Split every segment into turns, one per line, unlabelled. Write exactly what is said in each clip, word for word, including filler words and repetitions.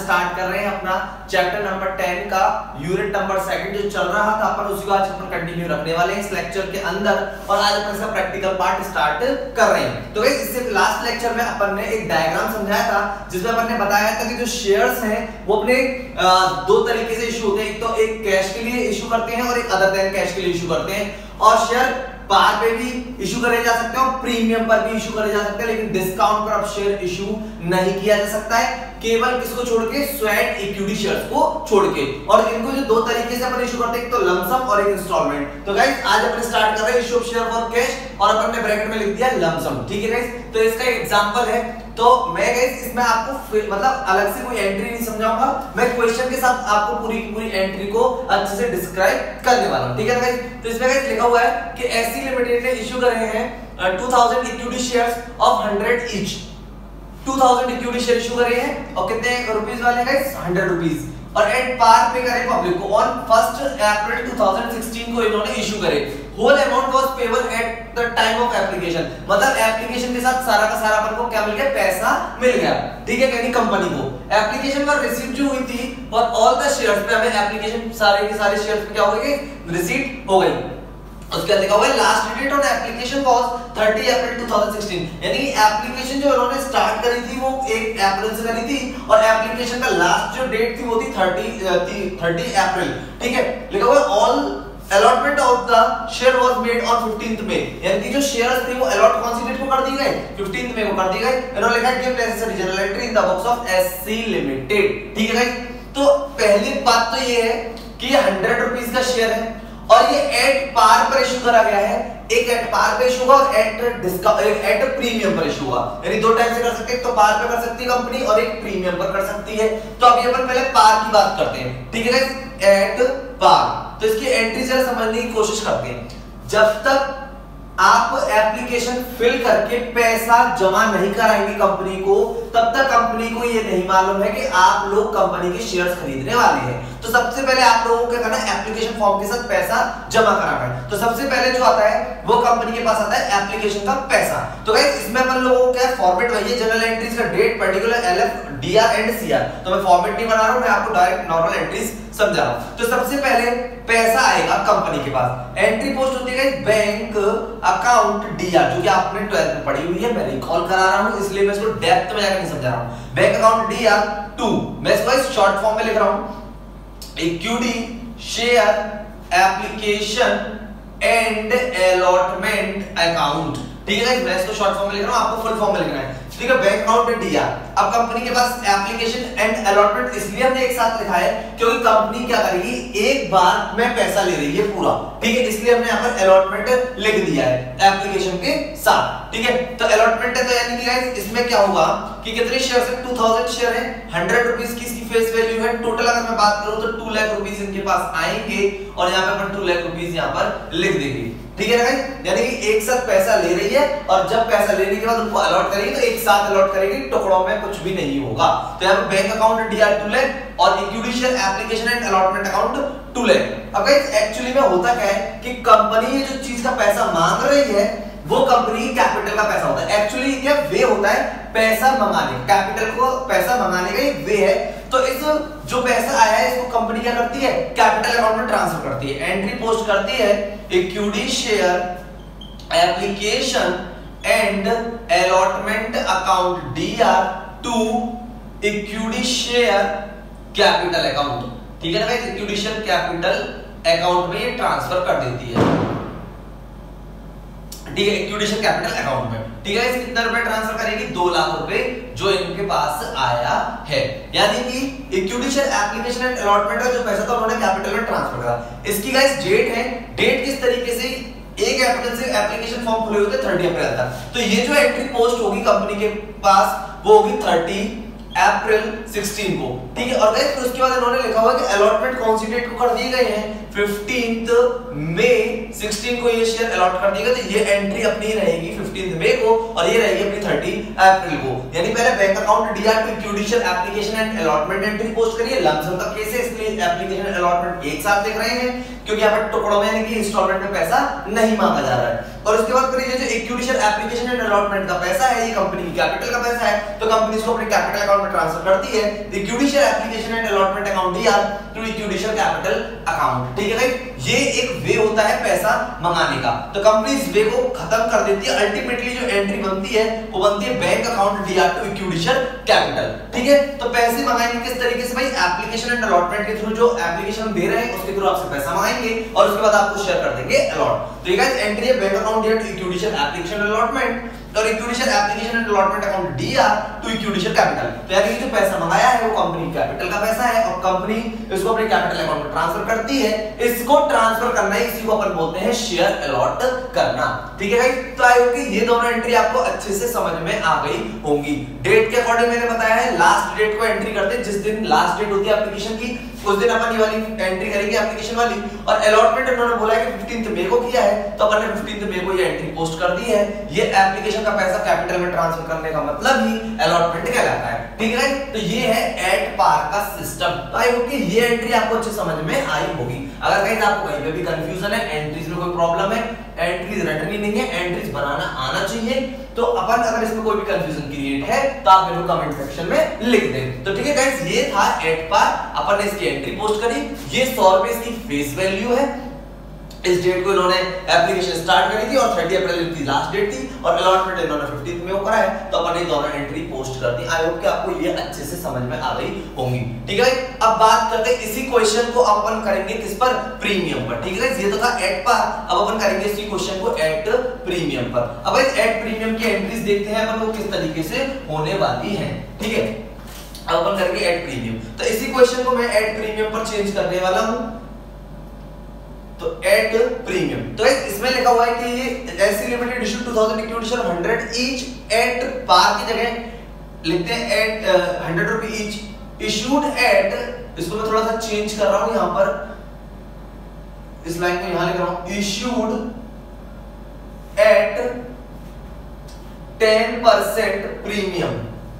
Start कर रहे हैं अपना चैप्टर नंबर टेन का यूनिट नंबर सेकंड जो चल रहा था अपन उसी को आज अपन कंटिन्यू रखने वाले हैं इस लेक्चर के अंदर और आज अपन इसका प्रैक्टिकल पार्ट स्टार्ट कर रहे हैं। तो गाइस इससे लास्ट लेक्चर में अपन ने एक डायग्राम समझाया था जिसमें अपन ने बताया था कि जो शेयर्स हैं वो अपने दो तरीके से इशू होते हैं, एक तो एक कैश के लिए इशू करते हैं और एक अदर देन कैश के लिए इशू करते हैं। और शेयर पार पे भी इशू करे जा सकते हैं और प्रीमियम पर भी इशू करे जा सकते हैं, लेकिन डिस्काउंट पर अब शेयर इशू नहीं किया जा सकता है, केवल किसको छोड़ के, स्वेट इक्विटी शेयर्स को छोड़ के। और इनको जो दो तरीके से अपन इशू करते हैं, एक तो लमसम और एक इंस्टॉलमेंट। तो गाइस आज अपन स्टार्ट कर रहे हैं issue of share for cash और अपन ने ब्रैकेट में लिख दिया लमसम, ठीक है गाइस। तो इसका एग्जांपल है, तो मैं गाइस इसमें आपको मतलब अलग से कोई एंट्री नहीं समझाऊंगा, मैं क्वेश्चन के साथ आपको पूरी पूरी एंट्री को अच्छे से डिस्क्राइब करने वाला हूं, ठीक है गाइस। तो इसमें गाइस लिखा हुआ है कि एससी लिमिटेड ने इशू करे हैं two thousand equity shares of hundred each. Two thousand equity share issue करे हैं और कितने रुपीस वाले गाइस, हंड्रेड रुपीस, और एट पार पे करे पब्लिक को on first April two thousand sixteen को इन्होंने इशू करे। Whole amount was payable at the time of application, मतलब एप्लीकेशन के साथ सारा का सारा अपन को क्या मिल गया, पैसा मिल गया, ठीक है, यानी कंपनी को। एप्लीकेशन पर रिसीव जो हुई थी और ऑल द शेयर्स पे हमें एप्लीकेशन सारे के सारे शेयर्स पे क्या हो गए, रिसीट हो गई। उसके बाद लिखा हुआ है last date on application was thirty April two thousand sixteen, यानी एप्लीकेशन जो उन्होंने स्टार्ट करी थी वो एक अप्रैल से करी थी और एप्लीकेशन का लास्ट जो डेट थी वो थी थर्टी अप्रैल, ठीक है। लिखा हुआ है all allotment of the share was made on fifteenth में, यानी कि जो शेयर्स थे वो अलॉट कौन सी डेट को कर दी गए, फिफ्टींथ में को कर दी गए। इन्होंने लिखा give necessary general entry in the books of SC limited, ठीक है गाइस। तो पहली बात तो ये है कि ये हंड्रेड रुपीस का शेयर है और ये एट पार पर इशू करा गया है, एक एट पार पे इशू हुआ और एट डिस्काउंट एट प्रीमियम पर इशू हुआ, यानी दो टाइप से कर सकते हैं, एक तो पार पे कर सकती है कंपनी और एक प्रीमियम पर कर सकती है। तो अभी अपन पहले पार की बात करते हैं, ठीक है गाइस, एट पार। तो इसकी एंट्री जरा समझने की कोशिश करते हैं। जब तक आप एप्लीकेशन फिल करके पैसा जमा नहीं कराएंगे कंपनी को, तब तक कंपनी को ये नहीं मालूम है कि आप लोग कंपनी के शेयर्स खरीदने वाले हैं। तो सबसे पहले आप लोगों को क्या करना है, एप्लीकेशन फॉर्म के साथ पैसा जमा कराना है। तो सबसे पहले जो आता है वो कंपनी के पास आता है एप्लीकेशन का पैसा। तो गाइस इसमें अपन लोगों को क्या फॉर्मेट वही है, जनरल एंट्रीज का date, particular, LF, DR and CR. तो मैं फॉर्मेट नहीं बना रहा हूं, मैं आपको डायरेक्ट नॉर्मल एंट्रीज समझा रहा हूं। तो सबसे पहले पैसा आएगा कंपनी के पास, एंट्री पोस्ट होती है बैंक अकाउंट डीआर, जो कि आपने ट्वेल्थ में पढ़ी हुई है, मैं रिकॉल करा रहा हूं इसलिए मैं इसको डेप्थ में जाकर नहीं समझा रहा हूं। बैंक अकाउंट डीआर टू, मैं इसको शॉर्ट फॉर्म में लिख रहा हूं, equity share application and allotment account, ठीक है। मैं इसको शॉर्ट फॉर्म में लिख रहा हूं, आपको फुल फॉर्म में लिखना है, ठीक है। बैंक अकाउंट डीआर, अब कंपनी के पास एप्लीकेशन एंड अलॉटमेंट इसलिए हमने एक साथ लिखा है क्योंकि कंपनी क्या करेगी, एक बार में पैसा ले रही है पूरा, ठीक है, इसलिए हमने यहाँ पर अलॉटमेंट लिख दिया है एप्लीकेशन के साथ, ठीक है। तो अलॉटमेंट है तो यानी कि गाइस इसमें क्या होगा कि कितने शेयर्स है, टू थाउज़ेंड शेयर है, हंड्रेड रुपीस की इसकी फेस वैल्यू है, टोटल अगर मैं बात करूं तो टू लाख रुपीस इनके पास आएंगे और यहाँ पे अपन टू लाख रुपीस यहाँ पर लिख देंगे, ठीक है ना गाइस। यानी कि एक साथ पैसा ले रही है और जब पैसा लेने के बाद उनको अलॉट करेगी तो एक साथ अलॉट करेगी, टुकड़ों में कुछ भी नहीं होगा। तो यहाँ पे bank account DR two lakh और equity share application and allotment account two lakh. अब गाइस एक्चुअली में होता क्या है कि कंपनी ये जो चीज का पैसा मांग रही है वो कंपनी कैपिटल का पैसा होता है। एक्चुअली क्या वे होता है पैसा मंगाने, कैपिटल को पैसा मंगाने का एक वे है। तो इस जो पैसा आया है इसको कंपनी क्या करती है, कैपिटल अकाउंट में ट्रांसफर करती है, एंट्री पोस्ट करती है equity share application and allotment account DR to equity share capital account, ठीक है ना guys. Equity share capital account में ये ट्रांसफर कर देती है, ठीक है, इक्विटी शेयर कैपिटल अकाउंट में, ठीक है। कितना रुपए ट्रांसफर करेगी, दो लाख रुपए जो इनके पास आया है, यानी कि equity share application and allotment का जो पैसा था उन्होंने कैपिटल में ट्रांसफर करा। इसकी गाइस डेट है, डेट किस तरीके से, एक अप्रैल से एप्लीकेशन फॉर्म खुले होते थर्टी अप्रैल तक, तो ये जो एंट्री पोस्ट होगी कंपनी के पास वो होगी थर्टी अप्रैल सिक्सटीन को, ठीक है। और गाइस फिर उसके बाद इन्होंने लिखा हुआ है कि अलॉटमेंट कौन सी डेट को कर दिए गए हैं, फिफ्टींथ मई सिक्सटीन को ये शेयर अलॉट कर दिए गए। तो ये एंट्री अपनी रहेगी फिफ्टींथ मई को और ये रहेगी अपनी थर्टी अप्रैल को, यानी पहले bank account DR to equity share application and allotment entry post करिए। लमसम का केस है इसलिए एप्लीकेशन अलॉटमेंट एक साथ लिख रहे हैं क्योंकि यहाँ पर टुकड़ों में यानी कि इंस्टॉलमेंट में पैसा नहीं मांगा जा रहा है। और उसके बाद फिर ये जो equity share application and allotment का पैसा है, ये कंपनी की कैपिटल का पैसा है, तो कंपनी इसको अपने कैपिटल अकाउंट में ट्रांसफर करती है। Equity share application and allotment account D R to equity share capital account. ठीक है भाई, ये एक वे होता है पैसा मंगाने का। तो कंपनी इस वे को खत्म कर देती है। अल्टीमेटली जो एंट्री बनती है वो बनती है bank account D R to equity share capital. ठीक है, तो पैसे मंगाएंगे किस तरीके से भाई, एप्लीकेशन एंड अलॉटमेंट के थ्रू, जो एप्लीकेशन दे रहे हैं उसके थ्रू आपसे पैसा मंगाएंगे और उसके बाद आपको शेयर कर देंगे अलॉट। तो ये गाइस एंट्री है bank account D R to equity share application and allotment और equity share application and allotment account D R to equity share capital. तो यानी जो पैसा मंगाया है वो कंपनी कैपिटल का पैसा है और कंपनी इसको अपने कैपिटल अकाउंट में ट्रांसफर करती है। इसको ट्रांसफर करना है, इसी को अपन बोलते हैं शेयर अलॉट करना। ठीक है गाइस, तो आई होप कि ये दोनों एंट्री आपको अच्छे से समझ में आ गई होंगी। डेट के अकॉर्डिंग मैंने बताया है, लास्ट डेट को एंट्री करते हैं, जिस दिन लास्ट डेट होती है एप्लीकेशन की उस दिन अपन ये वाली एंट्री करेंगे एप्लीकेशन वाली। और अलॉटमेंट उन्होंने बोला है कि फिफ्टींथ मई को किया है, तो अपन ने फिफ्टींथ मई को ये एंट्री पोस्ट कर दी है। ये एप्लीकेशन का पैसा कैपिटल में ट्रांसफर करने का मतलब ही अलॉटमेंट कहलाता है। ठीक है, तो ये है एट पार का सिस्टम। तो आई होप कि ये एंट्री आपको अच्छे समझ में आई होगी। अगर कहीं आपको कहीं पे भी कंफ्यूजन है, एंट्रीज में कोई प्रॉब्लम है, एंट्रीज रटनी नहीं है, एंट्रीज बनाना आना चाहिए, तो अपन अगर इसमें कोई भी कंफ्यूजन क्रिएट है तो आप मेरे को कमेंट सेक्शन में लिख दें। तो ठीक है गाइस, ये था एट पार, अपन ने इसकी एंट्री पोस्ट करी। ये सौ रुपए इसकी फेस वैल्यू है। इस डेट को इन्होंने एप्लीकेशन स्टार्ट करी थी और तीस अप्रैल की लास्ट डेट थी और अलॉटमेंट इन्होंने फिफ्टींथ में वो करा है, तो अपन ने दोनों एंट्री पोस्ट कर दी। आई होप कि आपको ये अच्छे से समझ में आ गई होंगी। ठीक है, अब बात करते हैं इसी क्वेश्चन को अपन करेंगे किस पर, प्रीमियम पर। ठीक है, ये तो था एट पार, अब अपन करेंगे इसी क्वेश्चन को एट प्रीमियम पर। अब इस एट प्रीमियम की एंट्रीज देखते हैं अपन वो किस तरीके से होने वाली है। ठीक है, अब अपन करेंगे एट प्रीमियम। तो इसी क्वेश्चन को मैं एट प्रीमियम पर चेंज करने वाला हूं। तो एट प्रीमियम, तो इसमें लिखा हुआ है कि ये SC limited issue two thousand equity share hundred each at par की जगह लिखते हैं एट हंड्रेड रुपए ईच इशूड एट, इसको मैं थोड़ा सा चेंज कर रहा हूं यहां पर, इस लाइन को यहां लिख रहा हूं, issued at ten percent premium.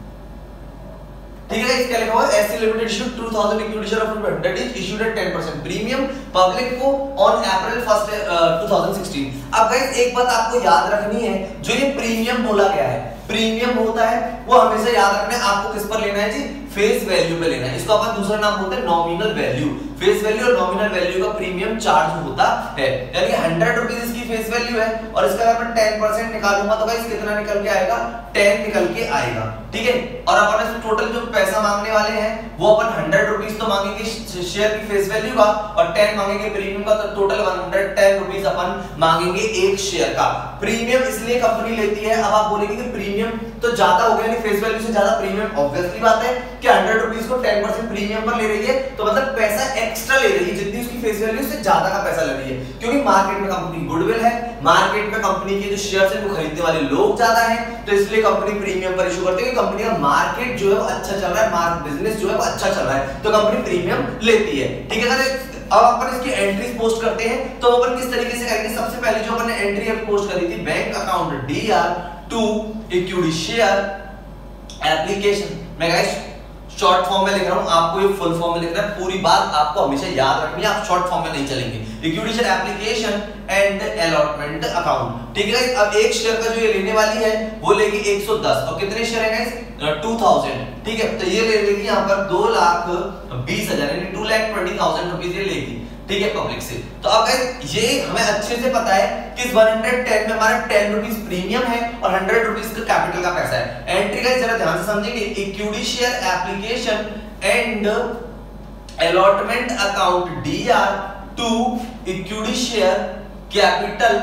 ठीक है, इसका लिखा हुआ है SC limited issue two thousand equity share of hundred is issued at ten percent premium public को on April first two thousand sixteen. अब गाइस एक बात आपको याद रखनी है, जो ये प्रीमियम बोला गया है, प्रीमियम होता है वो हमेशा याद रखना है आपको किस पर लेना है जी, फेस वैल्यू पे लेना है। इसको अपन दूसरा नाम बोलते हैं नॉमिनल वैल्यू। फेस वैल्यू और नॉमिनल वैल्यू का प्रीमियम चार्ज होता है, यानी कि हंड्रेड रुपीज इसकी फेस वैल्यू है और इसका अगर मैं टेन परसेंट निकालूंगा तो गाइस कितना निकल के आएगा, टेन निकल के आएगा। ठीक है, और अपन इस टोटल जो पैसा मांगने वाले हैं वो अपन हंड्रेड रुपीज तो मांगेंगे शेयर की फेस वैल्यू का और टेन मांगेंगे प्रीमियम का, तो total one hundred ten rupees अपन मांगेंगे एक शेयर का। प्रीमियम इसलिए कंपनी लेती है, अब आप बोलेंगे कि प्रीमियम तो ज्यादा हो गया, यानी फेस वैल्यू से ज्यादा प्रीमियम, ऑब्वियसली बात है कि हंड्रेड रुपीज को टेन परसेंट प्रीमियम पर ले रही है, तो मतलब पैसा एक्स्ट्रा ले रही है, जितनी उसकी फेस वैल्यू से ज्यादा का पैसा ले रही है, क्योंकि मार्केट में कंपनी गुडविल है, मार्केट में कंपनी के जो शेयर्स हैं वो खरीदने वाले लोग ज्यादा हैं, तो इसलिए कंपनी प्रीमियम पर इशू करती है। कंपनी का मार्केट जो है वो अच्छा चल रहा है, मार्केट बिजनेस जो है वो अच्छा चल रहा है, तो कंपनी प्रीमियम लेती है। ठीक है, अगर अब अपन इसकी एंट्रीज पोस्ट करते हैं तो अपन किस तरीके से करेंगे, सबसे पहले जो अपन ने एंट्री अब पोस्ट करी थी, bank account D R to equity share application, मैं गाइस शॉर्ट फॉर्म में लिख रहा हूं, आपको ये फुल फॉर्म में लिखना है, पूरी बात आपको हमेशा याद रखनी है, आप शॉर्ट फॉर्म में नहीं चलेंगे। Equity share application and allotment account. ठीक है, अब एक शेयर का जो ये लेने वाली है वो लेगी एक सौ दस, और कितने शेयर है गाइस, टू थाउज़ेंड। ठीक है, तो ये ले लेगी यहां पर दो लाख बीस हजार यानी two lakh twenty thousand rupees ये लेगी। ठीक है, पब्लिक से। तो अब गाइस ये हमें अच्छे से पता है कि इस वन हंड्रेड टेन में हमारा टेन रुपीस प्रीमियम है और हंड्रेड रुपीस का कैपिटल का पैसा है। एंट्री गाइस जरा ध्यान से समझेंगे, equity share application and allotment account D R to equity share capital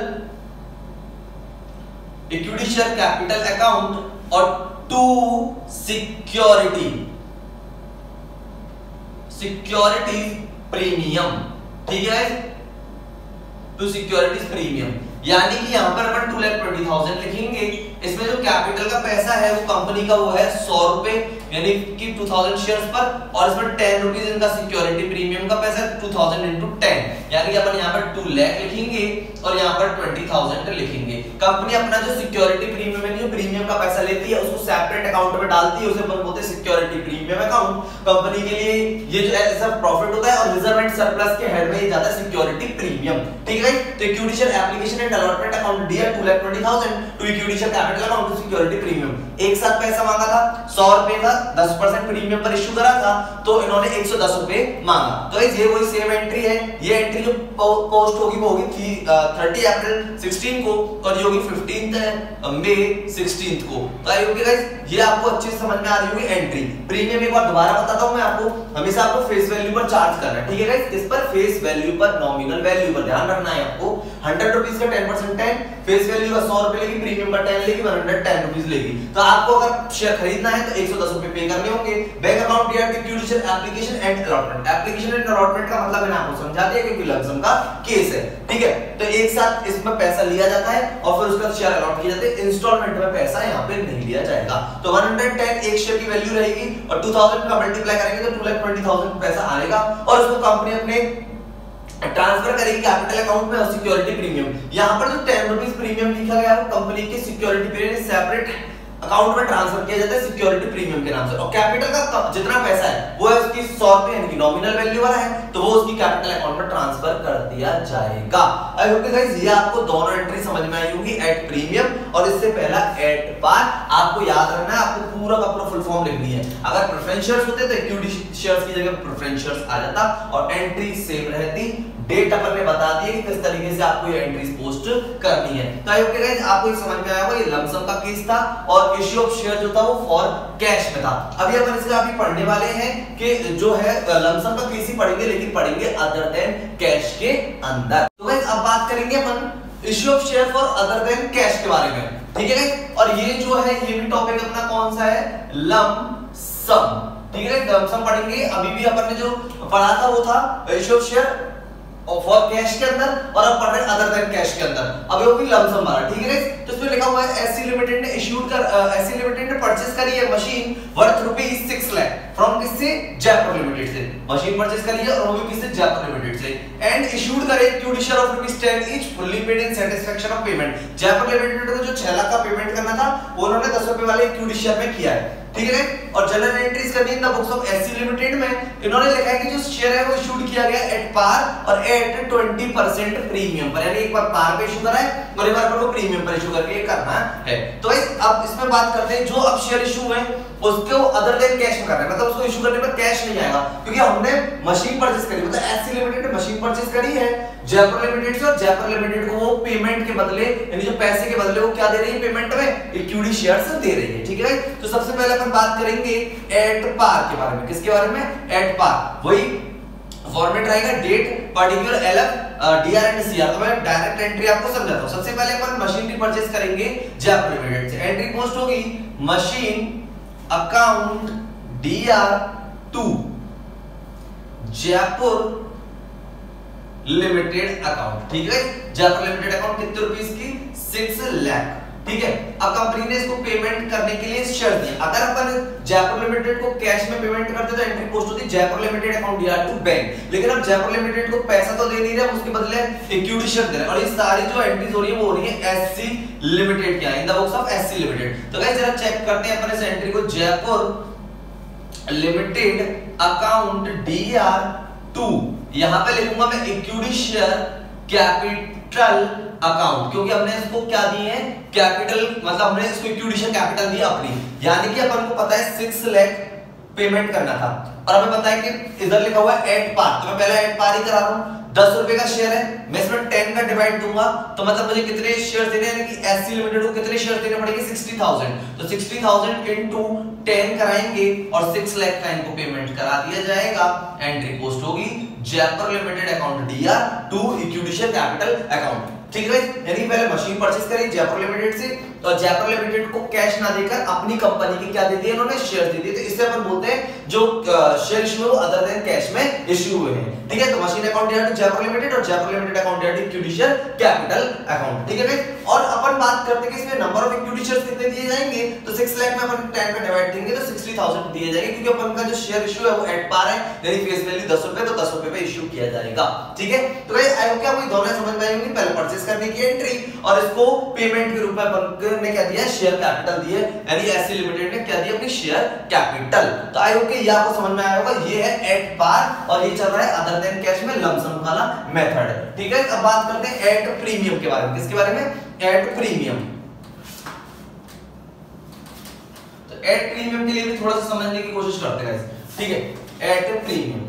equity share capital account और टू सिक्योरिटी सिक्योरिटी प्रीमियम। ठीक है, टू सिक्योरिटीज प्रीमियम, यानी कि यहां पर अपन टू लाख ट्वेंटी थाउजेंड लिखेंगे। इसमें जो कैपिटल का पैसा है वो कंपनी का वो है सौ रुपए, यानी कि टू थाउजेंड शेयर्स पर, और इसमें टेन रुपीज इनका सिक्योरिटी प्रीमियम का पैसा है, टू थाउजेंड इनटू टेन, यानी कि अपन यहां पर टू लाख लिखेंगे और यहां पर ट्वेंटी थाउजेंड लिखेंगे। कंपनी अपना जो सिक्योरिटी प्रीमियम है, जो प्रीमियम का पैसा लेती है, उसको सेपरेट अकाउंट में डालती है, उसे अपन बोलते हैं सिक्योरिटी प्रीमियम अकाउंट। कंपनी के लिए ये जो ऐसा प्रॉफिट होता है और रिजर्व एंड सरप्लस के हेड में ये जाता है सिक्योरिटी प्रीमियम, ठीक है। तो equity share application and allotment account dear two lakh twenty thousand to equity share capital account to security premium. एक साथ पैसा मांगा था, सौ रुपए का दस परसेंट प्रीमियम पर इश्यू करा था, तो इन्होंने एक सौ दस रुपए मांगा। तो ये वही सेम एंट्री है, ये एंट्री जो पोस्ट होगी वो होगी तीस अप्रैल सोलह को और ये होगी पंद्रह मई सोलह को। तो आई होप कि गाइस ये आपको अच्छे से समझ में आ रही होगी एंट्री। प्रीमियम एक बार दोबारा बताता हूं मैं आपको, हमेशा आपको फेस वैल्यू पर चार्ज करना है, ठीक है गाइस। इस पर फेस वैल्यू पर नॉमिनल वैल्यू पर ध्यान रखना है आपको। हंड्रेड रुपीस का ten percent ten, face value का सौ रुपए लेगी, प्रीमियम पर टेन लेगी, वन हंड्रेड टेन रुपीस लेगी। तो आपको अगर शेयर खरीदना है तो एक सौ दस रुपए पे करने होंगे। Bank account dear equity share application and allotment. Application and allotment का मतलब मैंने आपको समझा दिया क्योंकि लमसम का केस है, ठीक है। तो एक साथ इसमें पैसा लिया जाता है और फिर उसका शेयर अलॉट किए जाते हैं, इंस्टॉलमेंट में पैसा यहाँ पे नहीं लिया जाएगा। तो वन हंड्रेड टेन एक शेयर की वैल्यू रहेगी और टू थाउजेंड का मल्टीप्लाई करेंगे तो टू लाख ट्वेंटी थाउजेंड पैसा आएगा और उसको कंपनी अपने ट्रांसफर करेगी कैपिटल अकाउंट में और सिक्योरिटी प्रीमियम। यहाँ पर जो टेन रुपीस प्रीमियम लिखा गया है वो कंपनी के सिक्योरिटी प्रीमियम सेपरेट अकाउंट में ट्रांसफर किया जाता है सिक्योरिटी प्रीमियम के नाम से, और कैपिटल का जितना पैसा है वो है उसकी सौ रुपए यानी कि नॉमिनल वैल्यू वाला है, तो वो उसकी कैपिटल अकाउंट में ट्रांसफर कर दिया जाएगा। आई होप गाइस ये आपको दोनों एंट्री समझ में आई होगी, एट प्रीमियम और इससे पहला एट पार। आपको याद रखना है, आपको पूरा का पूरा फुल फॉर्म लिखनी है। अगर प्रेफरेंस शेयर्स होते तो इक्विटी शेयर्स की जगह प्रेफरेंस शेयर्स आ जाता और एंट्री सेम रहती। डेट अपन ने बता दिया कि किस तरीके से आपको ये एंट्रीज पोस्ट करनी है। तो आई होप गाइस आपको ये समझ में आया होगा। ये लमसम का केस था और इश्यू ऑफ शेयर जो था वो फॉर कैश में था। अभी अपन इसका अभी पढ़ने वाले हैं कि जो है लमसम का केस ही पढ़ेंगे, लेकिन पढ़ेंगे अदर देन कैश के अंदर। तो गाइस अब बात करेंगे अपन issue of share for other than cash के बारे में, ठीक है गाइस। और ये जो है ये भी टॉपिक अपना कौन सा है, लमसम, ठीक है। लमसम पढ़ेंगे। अभी भी अपन ने जो पढ़ा था वो था issue of share for cash के अंदर और अब पढ़ रहे हैं अदर देन कैश के अंदर। अब वो भी लमसम वाला, ठीक है। तो इसमें लिखा हुआ है एससी लिमिटेड ने इश्यूड कर एससी लिमिटेड ने परचेस करी है machine worth rupees six lakh from किससे, जयपुर लिमिटेड से। मशीन परचेस करी है और वो भी किससे, जयपुर लिमिटेड से। एंड इश्यूड करे equity share of rupees ten each fully paid in satisfaction of payment. Jaipur limited को जो छह लाख का पेमेंट करना था वो उन्होंने दस रुपए वाले इक्विटी शेयर में किया है, ठीक है। और जनरल एंट्रीज करनी in the books of SC limited में इन्होंने लिखा है कि जो शेयर है वो इशूड किया गया एट पार और एट ट्वेंटी परसेंट प्रीमियम पर, यानी एक बार पार पे इशू करा है और एक बार पर वो प्रीमियम पर इशू करके करना है। तो अब इसमें बात करते हैं जो अब शेयर इशू है उसको अदर देन कैश में करना है, मतलब उसको इशू करने पर कैश नहीं आएगा क्योंकि हमने मशीन परचेस करी, मतलब एससी लिमिटेड ने मशीन परचेस करी है जयपुर लिमिटेड से और जयपुर लिमिटेड को वो पेमेंट के बदले यानी जो पैसे के बदले वो क्या दे रही है पेमेंट में, इक्विटी शेयर्स दे रही है, ठीक है। तो सबसे पहले अपन बात करेंगे एट पार के बारे में। किसके बारे में, एट पार। वही फॉर्मेट रहेगा date particular LF DR and CR. तो मैं डायरेक्ट एंट्री आपको समझाता हूं। सबसे पहले अपन मशीनरी परचेस करेंगे जयपुर लिमिटेड से। एंट्री पोस्ट होगी machine account DR to Jaipur limited account, ठीक है। जयपुर लिमिटेड अकाउंट कितने रुपीस की, सिक्स लाख, ठीक है। अब कंपनी ने इसको पेमेंट करने के लिए शेयर दिए। अगर अपन जयपुर लिमिटेड को कैश में पेमेंट करते तो एंट्री पोस्ट होती Jaipur limited account DR to bank, लेकिन अब जयपुर लिमिटेड को पैसा तो दे नहीं रहे, उसके बदले इक्विटी शेयर दे रहे हैं। और ये सारी जो एंट्रीज हो रही है वो हो रही है एससी लिमिटेड के in the books of SC limited. तो गाइस जरा चेक करते हैं अपन इस एंट्री को, Jaipur limited account DR to, यहां पे लिखूंगा मैं इक्विटी शेयर कैपिटल अकाउंट, क्योंकि हमने इसको क्या दिए हैं, कैपिटल, मतलब हमने इसको इक्विटी शेयर कैपिटल दिया अपनी, यानी कि अपन को पता है सिक्स लाख पेमेंट करना था और हमें पता है कि इधर लिखा हुआ है एट पार, तो मैं पहले एट पार ही करा रहा हूं। दस रुपए का शेयर है, मैं इसमें टेन का डिवाइड दूंगा तो मतलब मुझे कितने शेयर देने हैं, यानी कि एससी लिमिटेड को कितने शेयर देने पड़ेंगे, सिक्सटी थाउजेंड। तो सिक्सटी थाउजेंड इनटू टेन कराएंगे और सिक्स लाख का इनको पेमेंट करा दिया जाएगा। एंट्री पोस्ट होगी Jaipur limited account DR to equity share capital account, ठीक है। यानी पहले मशीन परचेस करी जयपुर लिमिटेड से तो जयपुर लिमिटेड को कैश ना देकर अपनी कंपनी की क्या दे दिए इन्होंने, शेयर दे दिए। तो इससे अपन बोलते हैं जो शेयर इशू है अदर देन कैश में इशू हुए हैं, ठीक है। तो machine account DR to Jaipur limited और Jaipur limited account DR to equity share capital account, ठीक है। और अपन बात करते हैं कि इसमें नंबर ऑफ इक्विटी शेयर्स कितने दिए जाएंगे, तो सिक्स लाख में अपन टेन का डिवाइड देंगे तो सिक्सटी थाउजेंड दिए जाएंगे, क्योंकि अपन का जो शेयर इशू है वो एट पार है, यानी फेस वैल्यू दस रुपए, तो दस रुपए पे इशू किया जाएगा, ठीक है। तो गाइस आई होप कि आपको दोनों समझ में आई होंगी, पहले परचेस करने की एंट्री और इसको पेमेंट के रूप में अपन ने क्या दिया है, शेयर कैपिटल दी है, यानी एससी लिमिटेड ने क्या दिया, अपनी शेयर कैपिटल। तो आई होप कि ये आपको समझ में आया होगा। ये है एट पार और ये चल रहा है अदर देन कैश में लमसम वाला मेथड। ठीक है, अब बात करते हैं एट प्रीमियम के बारे में। किसके बारे में? At premium. तो एट प्रीमियम के लिए भी थोड़ा सा समझने की कोशिश करते हैं। ठीक है, एट प्रीमियम,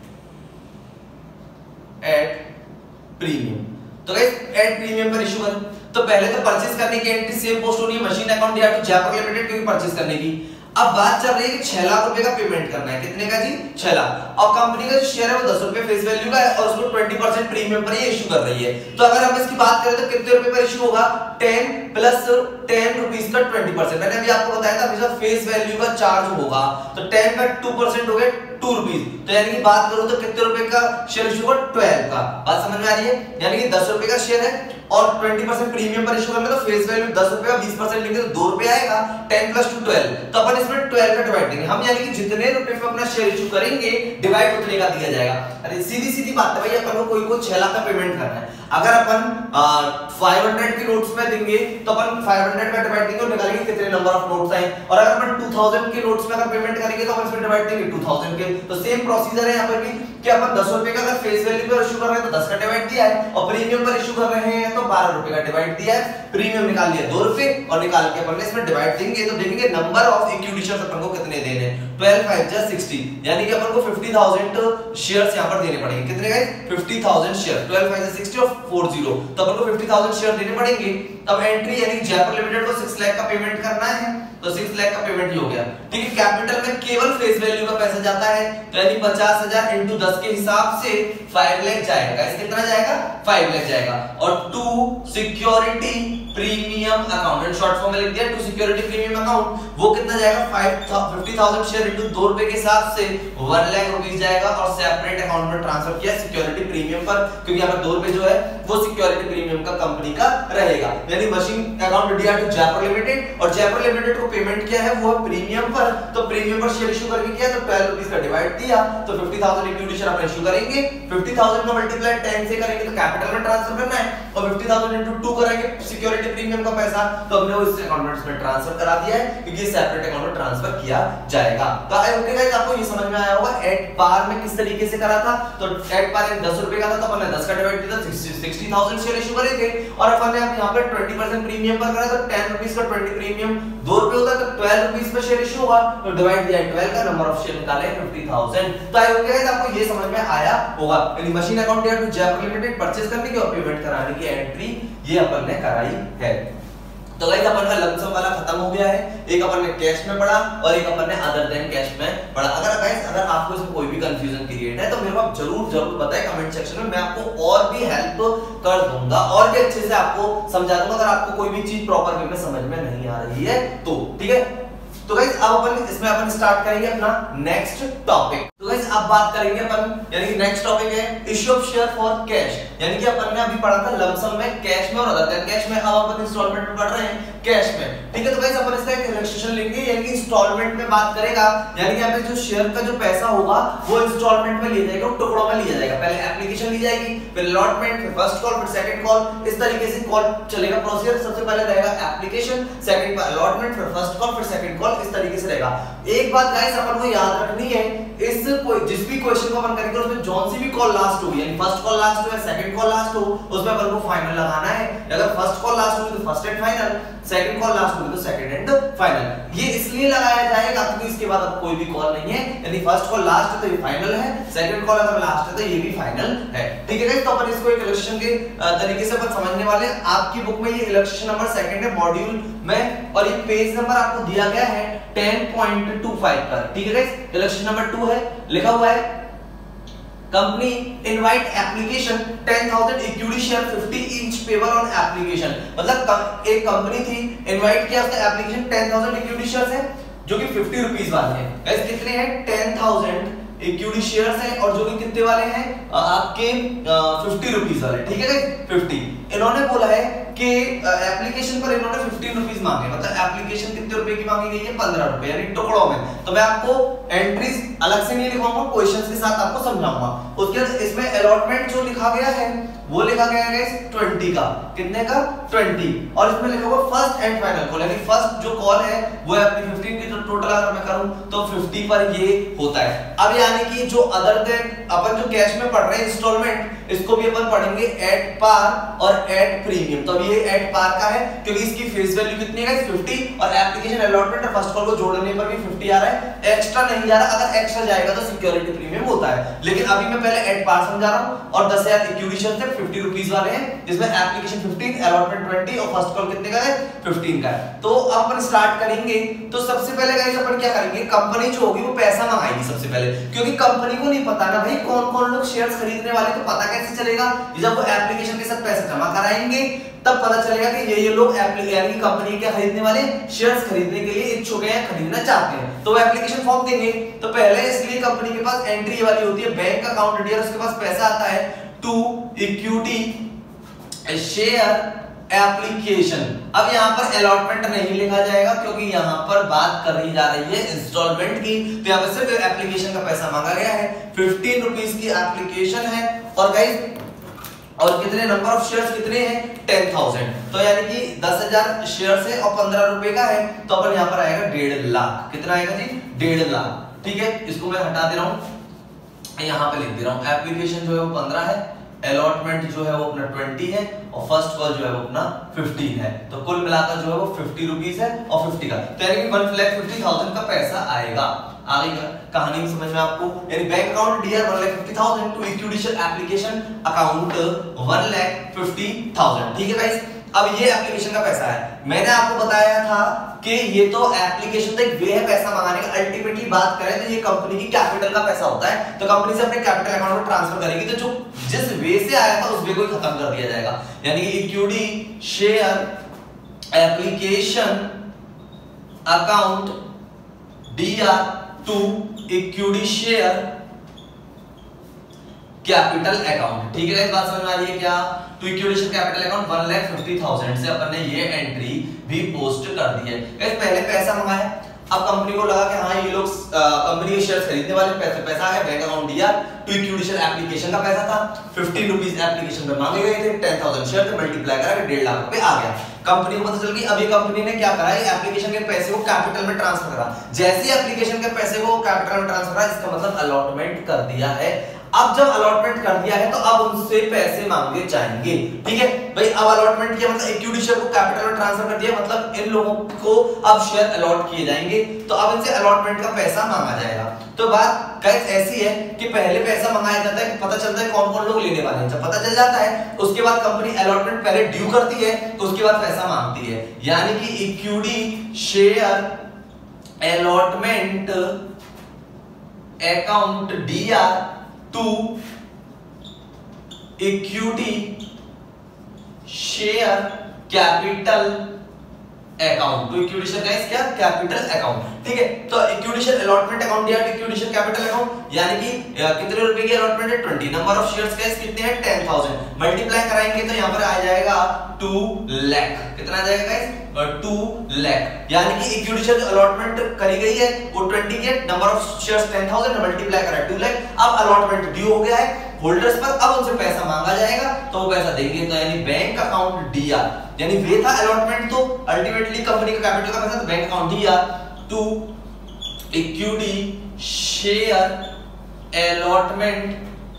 एट प्रीमियम। तो गाइस एट प्रीमियम पर इशू करें तो पहले तो परचेज करने की एंट्री सेम पोस्ट होनी है मशीन अकाउंट या तो जयपुर लिमिटेड क्योंकि परचेज करने की। अब बात चल रही है कि छह लाख रुपए का पेमेंट करना है। कितने का जी? छह लाख। और कंपनी का जो शेयर है वो दस रुपए फेस वैल्यू का है और उसको बीस परसेंट प्रीमियम पर ये इशू कर रही है। तो अगर हम इसकी बात करें तो कितने रुपए पर इशू होगा? दस प्लस दस रुपीस का बीस परसेंट। मैंने अभी आपको बताया था हमेशा फेस वैल्यू का चार्ज होगा, तो दस का दो परसेंट हो गया टू रुपीस। तो यानी कि बात करूं तो कितने रुपए का शेयर इशू होगा? बारह का। बात समझ में आ रही है? यानी कि दस रुपए का शेयर है और बीस परसेंट प्रीमियम पर इशू करना, तो फेस वैल्यू दस रुपए का बीस परसेंट लिखेंगे तो दो रुपए आएगा। दस प्लस टू बारह, तो अपन इसमें बारह का डिवाइड देंगे हम, यानी कि जितने रुपए पे अपना शेयर इशू करेंगे डिवाइड उतने का दिया जाएगा। अरे सीधी सीधी बात है भाई, अपन को कोई को छह लाख का पेमेंट करना है। अगर अपन पाँच सौ के नोट्स में देंगे तो अपन पाँच सौ का डिवाइड देंगे और निकालेंगे कितने नंबर ऑफ नोट्स आए। और अगर अपन दो हज़ार के नोट्स में अगर पेमेंट करेंगे तो अपन इसमें डिवाइड देंगे दो हज़ार के। तो सेम प्रोसीजर है यहाँ पर भी कि अपन दस रुपए का अगर फेस वैल्यू पर इशू कर रहे हैं तो दस का डिवाइड दिया है और प्रीमियम पर इशू कर रहे हैं तो बारह रुपए का डिवाइड दिया है। प्रीमियम निकाल लिया दो रुपए और निकाल के अपन इसमें डिवाइड देंगे तो देखेंगे नंबर ऑफ इक्विटी शेयर्स अपन को कितने देने हैं। बारह फाइव जा साठ, यानी कि अपन को पचास हज़ार शेयर्स यहां पर देने पड़ेंगे। कितने गाइस? पचास हज़ार शेयर। बारह फाइव जा साठ और चालीस, तो अपन को पचास हज़ार शेयर देने पड़ेंगे। अब एंट्री यानी जयपुर लिमिटेड को छह लाख का पेमेंट करना है तो छह लाख का पेमेंट ही हो गया। ठीक है, कैपिटल में केवल फेस वैल्यू का पैसा जाता है तो यानी पचास हज़ार इनटू दस के हिसाब से पाँच लाख जाएगा। इस कितना जाएगा? पाँच लाख जाएगा। और to security premium account, short form में लिख दिया टू सिक्योरिटी प्रीमियम अकाउंट, वो कितना जाएगा? पचास हज़ार शेयर इनटू दो रुपए के हिसाब से एक लाख रुपीस जाएगा और सेपरेट अकाउंट में ट्रांसफर किया सिक्योरिटी प्रीमियम पर, क्योंकि यहां पर दो रुपए जो है वो सिक्योरिटी प्रीमियम का कंपनी का रहेगा। यानी मशीन अकाउंट दिया टू जयपुर लिमिटेड और जयपुर लिमिटेड को पेमेंट किया है वो प्रीमियम पर, तो प्रीमियम पर शेयर इशू करके किया तो बारह रुपीस का डिवाइड दिया तो पचास हज़ार इक्विटी शेयर अपन इशू करेंगे। पचास हज़ार का मल्टीप्लाई दस से करेंगे तो कैपिटल में ट्रांसफर करना है और पचास हज़ार इनटू दो करेंगे सिक्योरिटी प्रीमियम का पैसा, तो हमने वो इस अकाउंट में ट्रांसफर करा दिया है क्योंकि ये सेपरेट अकाउंट में ट्रांसफर किया जाएगा। तो आई होप गाइस आपको ये समझ में आया होगा एट पार में किस तरीके से करा था। तो एट पार यानी दस रुपए का था तो अपन ने दस का डिवाइड किया तो साठ हज़ार शेयर इशू करे थे और अपन ने यहां पर बीस परसेंट प्रीमियम पर करा तो दस रुपीस का बीस प्रीमियम दो रुपए होता है तो बारह रुपीस पे शेयर इशू होगा तो डिवाइड दिया बारह का, नंबर ऑफ शेयर निकाले पचास हज़ार। तो आई होप गाइस आपको ये समझ में आया होगा। यानी मशीन अकाउंट या टू जयपुर लिमिटेड परचेज करने की और पेमेंट कराने की एंट्री ये अपन ने कराई है। तो गाइस अपन का लमसम वाला खत्म हो गया है। एक अपन ने कैश में पढ़ा और एक अपन ने अदर देन कैश में पढ़ा। अगर गाइस अगर आपको इसमें कोई भी कंफ्यूजन क्रिएट है तो मेरे को जरूर जरूर बताएं कमेंट सेक्शन में, मैं आपको और भी हेल्प कर दूंगा और भी अच्छे से आपको समझा दूंगा अगर आपको कोई भी चीज प्रॉपर वे में समझ में नहीं आ रही है तो। ठीक है, तो गाइस अब अपन इसमें अपन स्टार्ट करेंगे अपना नेक्स्ट टॉपिक। तो गाइस अब बात करेंगे अपन, यानी कि नेक्स्ट टॉपिक है issue of share for cash, यानी कि अपन ने अभी पढ़ा था लमसम में कैश में और अदर देन कैश में, अब अपन इंस्टॉलमेंट में पढ़ रहे हैं कैश में। ठीक है, तो गाइस अपन इसका एक इलस्ट्रेशन लेंगे, यानी कि इंस्टॉलमेंट में बात करेगा, यानी कि यहां पे जो शेयर का जो पैसा होगा वो इंस्टॉलमेंट में लिया जाएगा, टुकड़ों में लिया जाएगा। पहले एप्लीकेशन ली जाएगी, फिर अलॉटमेंट, फिर फर्स्ट कॉल, फिर सेकंड कॉल, इस तरीके से कॉल चलेगा प्रोसीजर। सबसे पहले रहेगा एप्लीकेशन, सेकंड पर अलॉटमेंट, फिर फर्स्ट कॉल, फिर सेकंड कॉल, इस तरीके से रहेगा। एक बात गाइस अपन को याद रखनी है, इस कोई जिस भी क्वेश्चन को अपन करेंगे उसमें जौन सी भी कॉल लास्ट होगी, यानी फर्स्ट कॉल लास्ट हो या सेकंड कॉल लास्ट हो, उसमें अपन को फाइनल लगाना है। अगर फर्स्ट कॉल लास्ट होगी तो first and final, second call last होगी तो सेकंड एंड फाइनल। ये इसलिए लगाया जाएगा क्योंकि इसके बाद अब कोई भी कॉल नहीं है, यानी फर्स्ट कॉल लास्ट है तो ये फाइनल है, सेकंड कॉल अगर लास्ट है तो ये भी फाइनल है। ठीक है गाइस, तो अपन इसको एक इलस्ट्रेशन के तरीके से अपन समझने वाले हैं। आपकी बुक में ये इलस्ट्रेशन नंबर सेकंड है मॉड्यूल में और ये पेज नंबर आपको दिया गया है टेन पॉइंट टू फाइव पर। ठीक है गाइस, इलस्ट्रेशन नंबर टू है, लिखा हुआ है company invite application ten thousand equity share fifty inch payable on application. मतलब एक कंपनी थी, इनवाइट किया उसने application ten thousand equity shares है जो कि फिफ्टी रुपीस वाले हैं। गाइस कितने हैं? टेन थाउज़ेंड इक्विटी शेयर्स हैं और जो कि कितने वाले हैं? आपके फिफ्टी रुपीस वाले। ठीक है गाइस, फिफ्टी। इन्होंने बोला है कि एप्लीकेशन पर इन्होंने फिफ्टीन रुपीज मांगे, मतलब एप्लीकेशन कितने रुपए की मांगी गई है, पंद्रह रुपए, यानी टुकड़ों में। तो मैं आपको एंट्रीज अलग से नहीं लिखवाऊंगा, क्वेश्चंस के साथ आपको समझाऊंगा। उसके बाद इसमें अलॉटमेंट जो लिखा गया है वो लिखा गया है गाइस ट्वेंटी का, कितने का, ट्वेंटी, और इसमें लिखा हुआ फर्स्ट एंड फाइनल कॉल, यानी फर्स्ट जो कॉल है वो है अपनी फिफ्टीन की, तो टोटल अगर मैं करूं तो फिफ्टी पर ये होता है। अब यानी कि जो अदर देन अपन जो कैश में पढ़ रहे हैं इंस्टॉलमेंट, इसको भी अपन पढ़ेंगे एट पार और एट प्रीमियम। तो ये एट पार का है क्योंकि इसकी फेस वैल्यू कितनी है, फिफ्टी, और एप्लीकेशन अलॉटमेंट और फर्स्ट कॉल को जोड़ने पर भी फिफ्टी आ रहा है, एक्स्ट्रा नहीं जा रहा। अगर एक्स्ट्रा जाएगा तो सिक्योरिटी प्रीमियम होता है, लेकिन अभी मैं पहले एट पार समझा रहा हूं। और दस हजार इक्विटी से फिफ्टी रुपीस वाले हैं, जिसमें एप्लीकेशन फिफ्टीन, अलॉटमेंट ट्वेंटी और फर्स्ट कॉल कितने का है, फिफ्टीन का है। तो अब अपन स्टार्ट करेंगे। तो सबसे पहले गाइस अपन क्या करेंगे, कंपनी जो होगी वो पैसा मंगाएगी सबसे पहले, क्योंकि कंपनी को नहीं पता ना भाई कौन कौन लोग शेयर्स खरीदने वाले, तो पता कैसे चलेगा, जब वो एप्लीकेशन के साथ पैसा जमा कराएंगे तब पता चलेगा कि ये ये लोग एप्लीकेशन की कंपनी के खरीदने वाले, शेयर्स खरीदने के लिए इच्छुक हैं, खरीदना चाहते हैं, तो वो एप्लीकेशन फॉर्म देंगे। तो पहले इसलिए कंपनी के पास एंट्री वाली होती है बैंक अकाउंट डिटेल, उसके पास पैसा आता है टू इक्विटी शेयर एप्लीकेशन। अब यहाँ पर अलॉटमेंट नहीं लिखा जाएगा क्योंकि यहाँ पर बात कर रही जा रही है इंस्टॉलमेंट की, तो यहाँ पर सिर्फ एप्लीकेशन का पैसा मांगा गया है, फिफ्टीन रुपीस की एप्लीकेशन है। और गाइस और कितने नंबर ऑफ शेयर्स कितने हैं, टेन थाउजेंड, तो यानी कि दस हजार शेयर है और पंद्रह रुपए का है, तो अपन यहाँ पर आएगा डेढ़ लाख। कितना आएगा जी, डेढ़ लाख। ठीक है, इसको मैं हटा दे रहा हूँ, यहाँ पे लिख दे रहा हूँ। एप्लीकेशन जो है वो पंद्रह है, अलॉटमेंट जो है वो अपना ट्वेंटी है, और फर्स्ट कॉल जो है वो अपना फिफ्टीन है, तो कुल मिलाकर जो है वो फिफ्टी रुपीस है और फिफ्टी का, तो यानी कि वन लाख फिफ्टी थाउजेंड का पैसा आएगा। आगे कहानी में समझ में आपको, यानी bank account DR one lakh fifty thousand to equity application account one lakh fifty thousand. ठीक है गाइस, अब ये एप्लीकेशन का पैसा है। मैंने आपको बताया था कि ये तो एप्लीकेशन तो एक वे है पैसा मंगाने का, अल्टीमेटली बात करें तो ये कंपनी की कैपिटल का पैसा होता है, तो कंपनी से अपने कैपिटल अकाउंट में ट्रांसफर करेगी, तो जो जिस वे से आया था उस वे को ही खत्म कर दिया जाएगा, यानी कि equity share application account DR to equity share capital account. ठीक है, इस बात समझ में आ रही है क्या, to equity share capital account one lakh fifty thousand से अपन ने ये एंट्री भी पोस्ट कर दी है। पहले पैसा मंगाया, अब कंपनी को लगा कि हाँ ये लोग कंपनी के शेयर्स खरीदने वाले, पैसे पैसा है, बैंक अकाउंट दिया, टू इक्विटी शेयर एप्लीकेशन का पैसा था, फिफ्टीन रुपीस एप्लीकेशन पे मांगे गए थे, टेन थाउजेंड शेयर थे, मल्टीप्लाई करा के डेढ़ लाख रुपए आ गया। कंपनी को पता चल गई, अब ये कंपनी ने क्या करा, एप्लीकेशन के पैसे को कैपिटल में ट्रांसफर करा। जैसे ही एप्लीकेशन के पैसे को कैपिटल में ट्रांसफर करा, इसका मतलब अलॉटमेंट कर दिया है। अब जब अलॉटमेंट कर दिया है तो अब उनसे पैसे मांगे जाएंगे। ठीक है भाई, अब अलॉटमेंट किया मतलब इक्विटी शेयर को कैपिटल में ट्रांसफर कर दिया, मतलब इन लोगों को अब शेयर अलॉट किए जाएंगे, तो अब इनसे अलॉटमेंट का पैसा मांगा जाएगा। तो बात गाइस ऐसी है कि पहले पैसा मंगाया जाता है, पता चलता है कौन कौन लोग लेने वाले हैं, जब पता चल जाता है उसके बाद कंपनी अलॉटमेंट पहले ड्यू करती है, तो उसके बाद पैसा मांगती है, यानी कि equity share allotment account DR to equity share capital account, to equity share guys क्या, कैपिटल अकाउंट। ठीक है, तो इक्विटी शेयर अलॉटमेंट अकाउंट या इक्विटी शेयर कैपिटल अकाउंट, यानी कि कितने रुपए की अलॉटमेंट है, twenty, number of shares guys कितने हैं, टेन थाउजेंड, मल्टीप्लाई कराएंगे तो यहां पर आ जाएगा टू लाख। कितना आ जाएगा गाइस, टू लाख, यानी कि इक्विटी शेयर अलॉटमेंट करी गई है वो ट्वेंटी के, number of shares ten thousand, multiply करा टू लाख। अब अलॉटमेंट ड्यू हो गया है होल्डर्स पर, अब उनसे पैसा मांगा जाएगा तो वो पैसा देंगे, तो यानी बैंक अकाउंट डीआर, यानी वे था अलॉटमेंट, तो अल्टीमेटली कंपनी का कैपिटल का पैसा, तो bank account DR to equity share allotment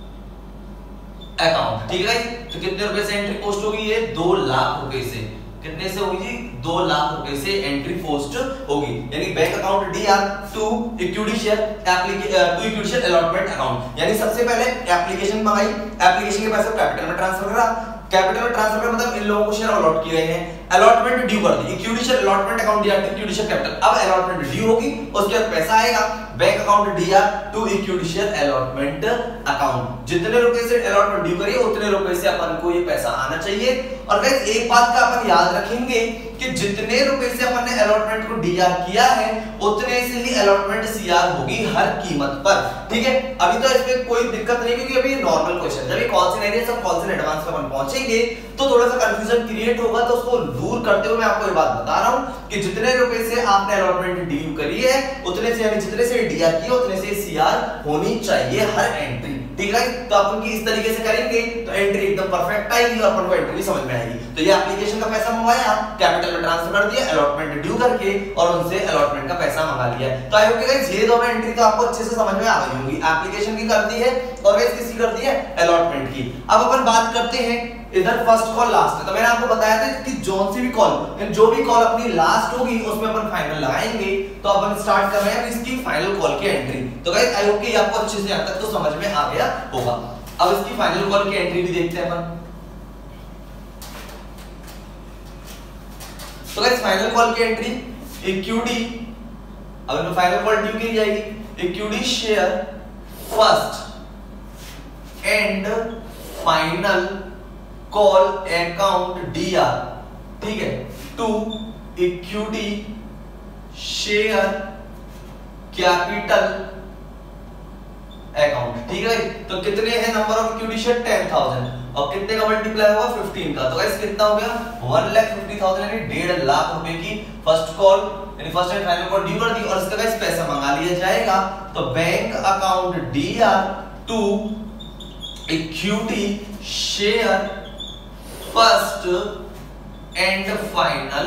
account. ठीक है, तो कितने रुपए से एंट्री पोस्ट होगी, ये दो लाख रुपए से, कितने से होगी जी, दो लाख रुपए से एंट्री पोस्ट होगी, यानी bank account DR to equity share application to equity share allotment account, यानी सबसे पहले एप्लीकेशन मंगाई, एप्लीकेशन के पैसे कैपिटल में ट्रांसफर करा, कैपिटल में ट्रांसफर मतलब इन लोगों को शेयर अलॉट किए गए हैं। अलॉटमेंट ड्यू कर दी, इक्विटी शेयर अलॉटमेंट अकाउंट दिया टू इक्विटी शेयर कैपिटल। अब अलॉटमेंट ड्यू होगी, उसके बाद पैसा आएगा bank account DR to equity share allotment account. जितने रुपए से अलॉटमेंट ड्यू करिए उतने रुपए से अपन को ये पैसा आना चाहिए। और गाइस एक बात का अपन याद रखेंगे कि जितने रुपए से अपन ने अलॉटमेंट को डीआर किया है उतने से ही अलॉटमेंट सीआर होगी हर कीमत पर, ठीक है। अभी तो इसमें कोई दिक्कत नहीं क्योंकि अभी नॉर्मल क्वेश्चन, जब ये कॉल इन एरिया सब कॉल इन एडवांस में अपन पहुंचेंगे तो थोड़ा सा कंफ्यूजन क्रिएट होगा, तो उसको दूर करते हुए मैं आपको ये बात बता रहा हूं कि जितने रुपए से आपने अलॉटमेंट ड्यू करी है उतने से यानी जितने से डीआर किया उतने से सीआर होनी चाहिए हर एंट्री, ठीक है। तो अपन की इस तरीके से करेंगे तो एंट्री एकदम परफेक्ट आएगी और अपन को एंट्री समझ में आएगी। तो ये एप्लीकेशन का पैसा मंगवाया, कैपिटल में ट्रांसफर कर दिया, अलॉटमेंट ड्यू करके और उनसे अलॉटमेंट का पैसा मंगा लिया। तो आई होप गाइस ये दोनों एंट्री तो आपको अच्छे से समझ में आ गई होंगी। एप्लीकेशन की कर दी है और गाइस किसकी कर दी है, अलॉटमेंट की। अब अपन बात करते हैं इधर फर्स्ट कॉल लास्ट। तो मैंने आपको बताया था कि जोन सी भी कॉल जो भी कॉल अपनी लास्ट होगी उसमें अपन फाइनल लगाएंगे। तो अपन स्टार्ट कर रहे हैं इसकी फाइनल कॉल की एंट्री। तो गाइस आई होप कि आपको अच्छे से यहां तक तो समझ में आ गया होगा। अब इसकी फाइनल कॉल की एंट्री भी देखते हैं अपन। तो गाइस फाइनल कॉल की एंट्री इक्विटी, अब इनमें फाइनल कॉल ड्यू की जाएगी equity share first and final call account DR, ठीक है, to equity share capital account, ठीक है। तो कितने हैं number of equity share ten thousand और कितने का मल्टीप्लाई होगा फिफ्टीन का। तो गाइस कितना हो गया वन लाख फिफ्टी थाउजेंड यानी डेढ़ लाख रुपए की फर्स्ट कॉल यानी first and final call due कर दी और इसका गाइस पैसा मंगा लिया जाएगा। तो bank account DR to equity share first and final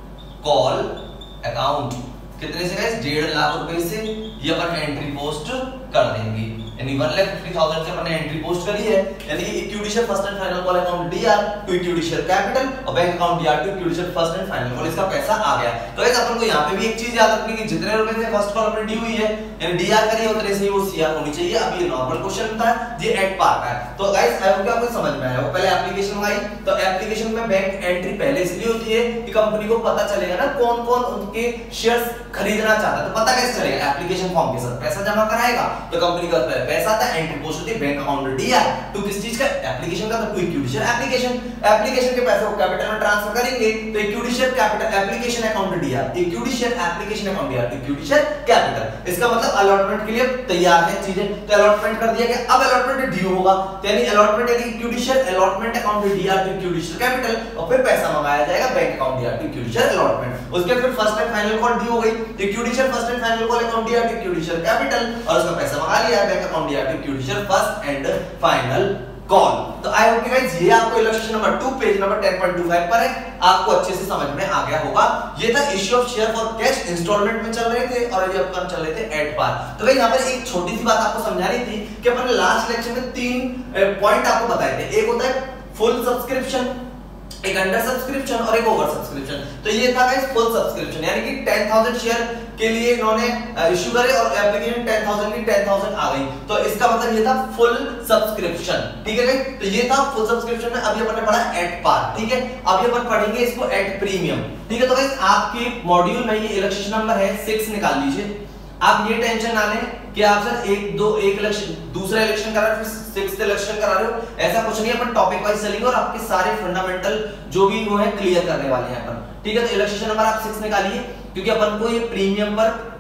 call account कितने से गाइस डेढ़ लाख रुपए से ये अपन एंट्री पोस्ट कर देंगे यानी वन लाख फिफ्टी थाउजेंड से अपन ने एंट्री पोस्ट करी है यानी कि equity share first and final call account DR to equity share capital और bank account DR to equity share first and final call, इसका पैसा आ गया। तो गाइस अपन को यहां पे भी एक चीज याद रखनी कि जितने रुपए से फर्स्ट कॉल अपनी ड्यू हुई है यानी डीआर करी है उतने से ही वो सीआर होनी चाहिए। अब ये नॉर्मल क्वेश्चन था, ये एट पार्ट का है। तो गाइस आई होप आपको समझ में आया हो। पहले एप्लीकेशन मंगाई तो एप्लीकेशन में बैंक एंट्री पहले इसलिए होती है कि कंपनी को पता चलेगा ना कौन कौन उनके शेयर्स खरीदना चाहता है। तो पता कैसे चलेगा, एप्लीकेशन फॉर्म के साथ पैसा जमा कराएगा तो कंपनी का पैसा आता है, एंट्री पोस्ट होती है बैंक अकाउंट डीआर टू किस चीज का, एप्लीकेशन का, तो इक्विटी शेयर एप्लीकेशन एप्लीकेशन के पैसे को कैपिटल में ट्रांसफर करेंगे तो equity share capital application account DR equity share application account DR equity share capital. इसका मतलब अलॉटमेंट के लिए तैयार है चीजें। तो अलॉटमेंट कर दिया गया। अब अलॉटमेंट ड्यू होगा यानी अलॉटमेंट यानी equity share allotment account DR to equity share capital और फिर पैसा मंगाया जाएगा bank account DR to equity share allotment. उसके फिर first and final call due हो गई, equity share first and final call account DR to equity share capital और उसका पैसा मंगा लिया bank account DR to equity share first and final call. तो आई होप गाइस ये आपको illustration number to page number ten point two five पर है, आपको अच्छे से समझ में आ गया होगा। ये था issue of share for cash instalment में चल रहे थे और ये अपन चल रहे थे एट पार। तो भाई यहां पर एक छोटी सी बात आपको समझानी थी कि अपन लास्ट लेक्चर में तीन पॉइंट आपको बताए थे। एक होता है फुल सब्सक्रिप्शन, एक अंडर सब्सक्रिप्शन और एक ओवर सब्सक्रिप्शन। तो ये था गाइस फुल सब्सक्रिप्शन यानी कि टेन थाउजेंड शेयर के लिए इन्होंने इश्यू करे और एप्लीकेशन टेन थाउजेंड की टेन थाउजेंड आ गई तो इसका मतलब ये था फुल सब्सक्रिप्शन, ठीक है गाइस। तो ये था फुल सब्सक्रिप्शन में। अभी अपन ने पढ़ा एट पार, ठीक है। अभी अपन पढ़ेंगे इसको एट प्रीमियम, ठीक है। तो गाइस आपके मॉड्यूल में ये इलस्ट्रेशन नंबर है सिक्स निकाल लीजिए। आप ये टेंशन ना लें कि आप सर एक दो एक इलेक्शन दूसरा इलेक्शन करा रहे हो फिर सिक्स्थ इलेक्शन करा रहे हो, ऐसा कुछ नहीं। अपन टॉपिक वाइज चलेंगे और आपके सारे फंडामेंटल जो भी वो है क्लियर करने वाले हैं अपन, ठीक है। तो इलेक्शन नंबर आप सिक्स निकालिए क्योंकि अपन को ये प्रीमियम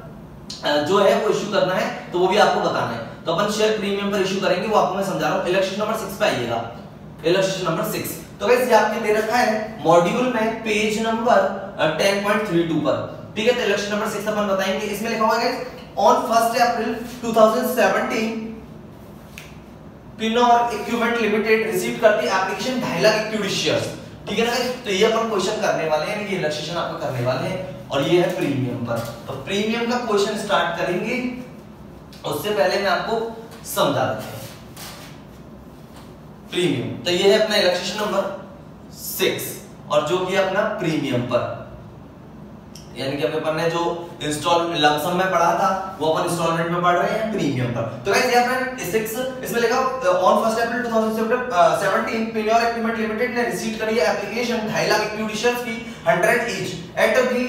पर जो है वो इश्यू करना है तो वो भी आपको बताना है। तो अपन शेयर प्रीमियम पर इश्यू करेंगे, वो आपको मैं समझा रहा हूं। इलेक्शन नंबर सिक्स पे आइएगा, इलेक्शन नंबर सिक्स। तो गाइस ये आपके दे रखा है मॉड्यूल में page number ten point three two पर, ठीक है। तो इलेक्शन नंबर सिक्स अपन बताएंगे। इसमें लिखा हुआ है guys on first April two thousand seventeen पिनोर इक्विपमेंट लिमिटेड रिसीव करती एप्लीकेशन ढाई लाख इक्विटी शेयर्स, ठीक है ना गाइस। तो ये अपन क्वेश्चन करने वाले हैं, ये इलस्ट्रेशन आपको करने वाले हैं और ये है प्रीमियम पर। तो प्रीमियम का क्वेश्चन स्टार्ट करेंगे उससे पहले मैं आपको समझा देता हूं प्रीमियम। तो ये है अपना इलस्ट्रेशन नंबर सिक्स और जो कि अपना प्रीमियम पर यानी कि अपन ने जो इंस्टॉलमेंट लमसम में पढ़ा था वो अपन इंस्टॉलमेंट में पढ़ रहे हैं प्रीमियम पर। तो गाइस ये अपना सिक्स इसमें लिखा on first April two thousand seventeen पिनोर इक्विपमेंट लिमिटेड ने रिसीव करी है एप्लीकेशन ढाई लाख इक्विटी शेयर्स की hundred each at be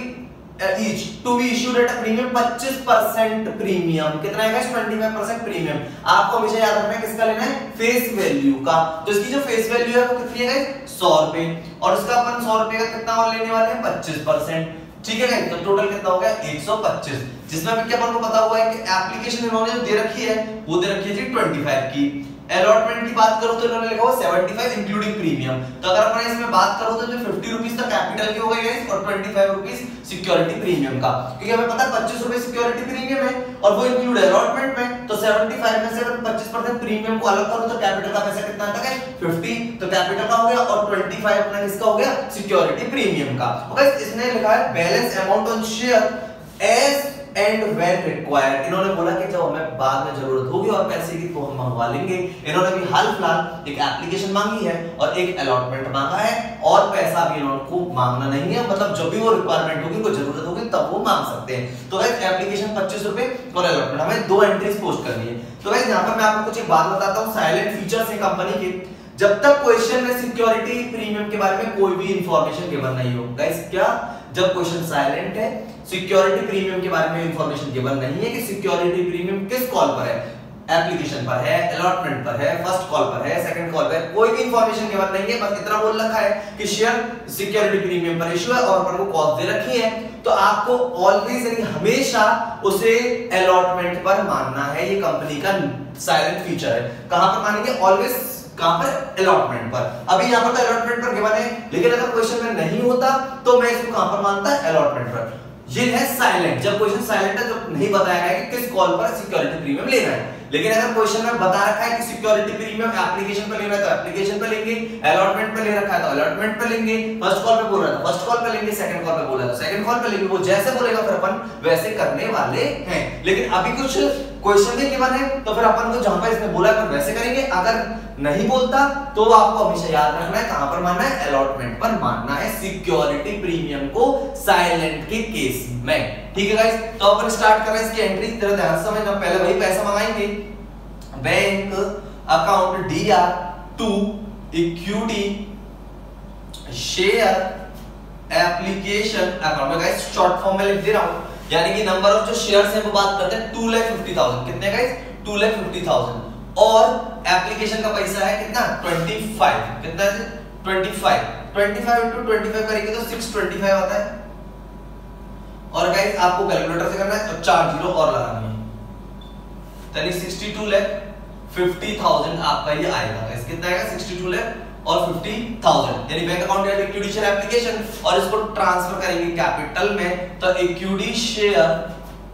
each to be issued at premium पच्चीस परसेंट प्रीमियम। कितना है गाइस? पच्चीस परसेंट प्रीमियम। आपको हमेशा याद रखना है किसका लेना है? फेस वैल्यू का। तो इसकी जो फेस वैल्यू है वो कितनी है गाइस? सौ रुपए, और इसका अपन सौ रुपए का कितना और लेने वाले हैं? पच्चीस परसेंट। ठीक है गाइस, तो टोटल कितना हो गया? एक सौ पच्चीस, जिसमें अभी क्या अपन को पता हुआ है कि एप्लीकेशन इन्होंने जो दे रखी है वो दे रखी है जी पच्चीस की। अलॉटमेंट की बात करो तो इन्होंने लिखा हुआ पचहत्तर इंक्लूडिंग प्रीमियम। तो अगर अपन इसमें बात करो तो जो पचास रुपीस तक कैपिटल के हो गए गाइस और पच्चीस रुपीस सिक्योरिटी प्रीमियम का, क्योंकि हमें पता है पच्चीस रुपए सिक्योरिटी प्रीमियम है और वो इंक्लूड है अलॉटमेंट में। तो पचहत्तर में से अगर पच्चीस परसेंट प्रीमियम को अलग करो तो कैपिटल का पैसा कितना आता है? पचास। तो कैपिटल का हो गया और पच्चीस अपना किसका हो गया? सिक्योरिटी प्रीमियम का। और गाइस इसने लिखा है balance amount on share as and when required. इन्होंने बोला कि जब हमें बाद में जरूरत होगी और पैसे की तो हम मंगवा लेंगे। इन्होंने भी हाल फिलहाल एक एप्लीकेशन मांगी है और एक अलॉटमेंट मांगा है, और पैसा भी इन्होंने मांगना नहीं है, मतलब जब भी वो रिक्वायरमेंट होगी, कोई जरूरत होगी तब वो मांग सकते हैं। तो गाइस एप्लीकेशन पच्चीस रुपए और अलॉटमेंट हमें दो एंट्रीज पोस्ट करनी है। तो गाइस यहां पर मैं आपको कुछ एक बात बताता हूं साइलेंट फीचर्स है कंपनी के। जब तक क्वेश्चन में सिक्योरिटी प्रीमियम के बारे में कोई भी इंफॉर्मेशन गिवन नहीं हो, गाइस क्या, जब क्वेश्चन साइलेंट है, सिक्योरिटी प्रीमियम के बारे में इंफॉर्मेशन गिवन नहीं है कि सिक्योरिटी प्रीमियम किस कॉल पर है, एप्लीकेशन पर है, अलॉटमेंट पर है, फर्स्ट कॉल पर है, सेकंड कॉल पर है, कोई भी इंफॉर्मेशन गिवन नहीं है, बस इतना बोल रखा है कि शेयर सिक्योरिटी प्रीमियम पर इशू है और अपन को कॉस्ट दे रखी है, तो आपको ऑलवेज यानी हमेशा उसे अलॉटमेंट पर मानना है। ये कंपनी का साइलेंट फीचर है। कहां पर मानेंगे? ऑलवेज कहां पर? अलॉटमेंट पर। अभी यहां पर तो अलॉटमेंट पर गिवन है, लेकिन अगर क्वेश्चन में नहीं होता तो मैं इसको कहां पर मानता है? अलॉटमेंट पर। ये है साइलेंट, जब क्वेश्चन साइलेंट है, जब नहीं बताया गया कि किस कॉल पर सिक्योरिटी प्रीमियम लेना है। लेकिन अगर क्वेश्चन में बता रखा है कि सिक्योरिटी प्रीमियम एप्लीकेशन पर लेना है तो एप्लीकेशन पर लेंगे, अलॉटमेंट पर ले रखा है तो अलॉटमेंट पर लेंगे, फर्स्ट कॉल पे बोल रहा है तो फर्स्ट कॉल पे लेंगे, सेकंड कॉल पे बोल रहा है तो सेकंड कॉल पे लेंगे। वो जैसे बोलेगा फिर अपन वैसे करने वाले हैं। लेकिन अभी कुछ क्वेश्चन में गिवन है तो फिर अपन को जहां पर इसने बोला है वैसे करेंगे। अगर नहीं बोलता तो आपको हमेशा याद रखना है कहां पर मानना है? अलॉटमेंट पर मानना है सिक्योरिटी प्रीमियम को साइलेंट के केस में। ठीक है गाइस, तो अपन स्टार्ट कर रहे हैं इसकी एंट्री। तेरा ध्यान से समझना, पहले वही पैसा मंगाएंगे, bank account D R to equity share application account में। गाइस शॉर्ट फॉर्म में लिख दे रहा हूं, यानी कि नंबर ऑफ जो शेयर्स हैं वो बात करते हैं टू लाख फिफ्टी थाउजेंड। कितने guys? Two lakh fifty thousand. और एप्लीकेशन का पैसा है कितना? पच्चीस। कितना है? पच्चीस। पच्चीस इनटू पच्चीस करेंगे तो छह सौ पच्चीस आता है। और गाइस आपको कैलकुलेटर से करना है तो चार जीरो और लगानी है, यानी बासठ लाख पचास हज़ार आपका ये आएगा। गाइस कितना आएगा? बासठ लाख और पचास हज़ार, यानी बैंक अकाउंट या इक्विटी शेयर एप्लीकेशन, और इसको ट्रांसफर करेंगे कैपिटल में तो equity share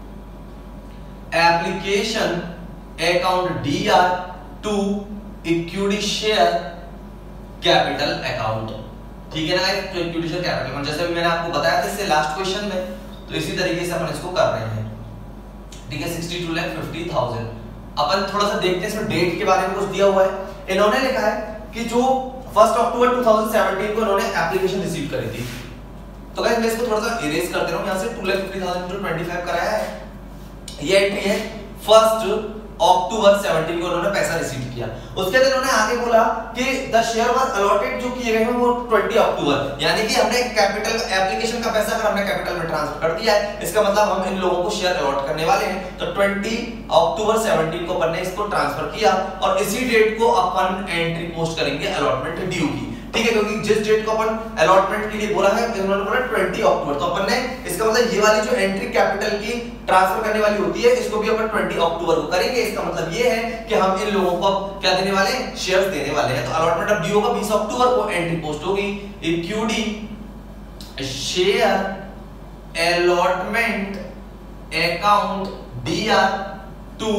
application account D R to equity share capital account. ठीक है ना गाइस, तो इक्विटी शेयर कैपिटल अकाउंट जैसे भी मैंने आपको बताया था इससे लास्ट क्वेश्चन में, तो इसी तरीके से अपन इसको कर रहे हैं। ठीक है, बासठ लाख पचास हज़ार। अपन थोड़ा सा देखते हैं इसमें डेट के बारे में कुछ दिया हुआ है। इन्होंने लिखा है कि जो फर्स्ट अक्टूबर दो हज़ार सत्रह को इन्होंने एप्लीकेशन रिसीव करी थी। तो गाइस मैं इसको थोड़ा सा इरेज कर दे रहा हूं, यहां से दो लाख पचास हज़ार इनटू पच्चीस कराया है। ये एंट्री है फर्स्ट अक्टूबर सत्रह को उन्होंने पैसा रिसीव किया। उसके बाद उन्होंने आगे बोला कि द शेयर वाज अलॉटेड जो किए गए हैं वो बीस अक्टूबर, यानी कि हमने कैपिटल एप्लीकेशन का पैसा अगर हमने कैपिटल में ट्रांसफर कर दिया है, इसका मतलब हम इन लोगों को शेयर अलॉट करने वाले हैं। तो बीस अक्टूबर सत्रह को अपन ने इसको ट्रांसफर किया और इसी डेट को अपन एंट्री पोस्ट करेंगे अलॉटमेंट ड्यू की। ठीक है, क्योंकि जिस डेट को अपन अलॉटमेंट के लिए बोला है उन्होंने बोला बीस अक्टूबर, तो अपन ने इसका मतलब ये वाली जो एंट्री कैपिटल की ट्रांसफर करने वाली होती है इसको भी अपन बीस अक्टूबर को करेंगे। इसका मतलब ये है कि हम इन लोगों को क्या देने वाले हैं? शेयर्स देने वाले हैं। तो अलॉटमेंट ऑफ ड्यू होगा बीस अक्टूबर को, एंट्री पोस्ट होगी equity share allotment account D R to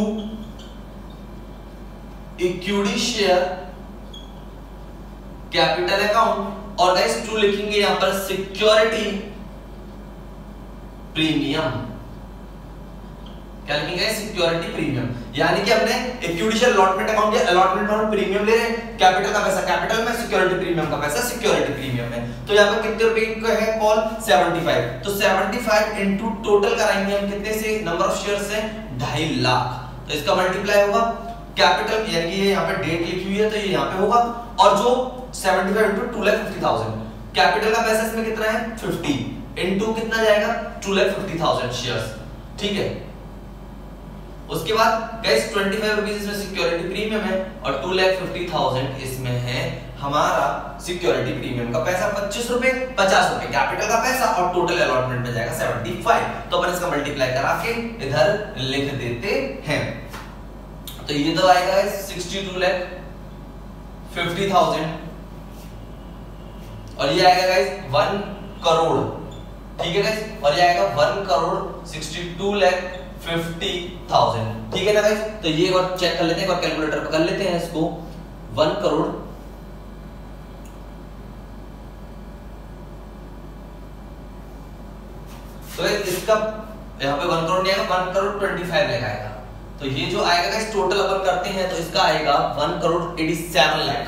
equity share capital account, और गाइस टू लिखेंगे यहां पर सिक्योरिटी प्रीमियम। क्या लिखेंगे? सिक्योरिटी प्रीमियम, यानी कि हमने इक्विटी शेयर अलॉटमेंट अकाउंट या अलॉटमेंट और प्रीमियम ले रहे हैं, कैपिटल का पैसा कैपिटल में, सिक्योरिटी प्रीमियम का पैसा सिक्योरिटी प्रीमियम में। तो यहां पर कितने रुपए का है कॉल? पचहत्तर। तो पचहत्तर इनटू टोटल कराएंगे हम कितने से? नंबर ऑफ शेयर्स से ढाई लाख, तो इसका मल्टीप्लाई होगा कैपिटल, यानी कि ये यहां पे डेट लिखी हुई है तो ये यहां पे होगा, और जो पचहत्तर इनटू दो लाख पचास हज़ार कैपिटल का पैसा इसमें कितना है फिफ्टी इनटू कितना जाएगा two lakh fifty thousand shares, ठीक है। उसके बाद गाइस ट्वेंटी फाइव रुपीस इसमें सिक्योरिटी प्रीमियम है और टू लाख फिफ्टी थाउजेंड इसमें है हमारा सिक्योरिटी प्रीमियम का पैसा, पच्चीस रुपए पचास रुपए कैपिटल का पैसा और टोटल अलॉटमेंट में जाएगा सेवेंटी फाइव। तो अपन इसका मल्टीप्लाई करा के इधर लिख देते हैं। तो ये तो आएगा sixty two lakh fifty thousand और ये आएगा गाइस वन करोड़, ठीक है गाइस, और ये आएगा one crore sixty two lakh fifty thousand, ठीक है ना गाइस। तो ये एक बार चेक कर लेते हैं, एक बार कैलकुलेटर पे कर लेते हैं इसको। वन करोड़ तो इसका यहाँ पे वन करोड़ नहीं आएगा, one crore twenty five lakh आएगा। तो ये जो आएगा गाइस टोटल अपन करते हैं तो इसका आएगा one crore eighty seven lakh,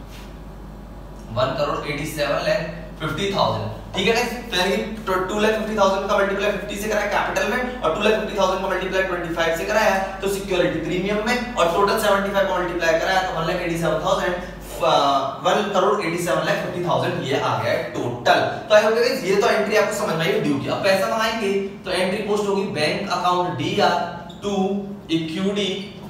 one crore eighty seven lakh fifty thousand, ठीक है गाइस। तो यानी टू लाख फिफ्टी थाउजेंड का मल्टीप्लाई फिफ्टी से कराया कैपिटल में और टू लाख फिफ्टी थाउजेंड का मल्टीप्लाई ट्वेंटी फाइव से कराया तो सिक्योरिटी प्रीमियम में और टोटल सेवेंटी फाइव का मल्टीप्लाई कराया तो one lakh eighty seven thousand one crore eighty seven lakh fifty thousand ये आ गया है टोटल। तो आई होप गाइस ये तो एंट्री आपको समझ में आई ड्यू की। अब पैसा मंगाएंगे तो एंट्री पोस्ट होगी bank account D R to equity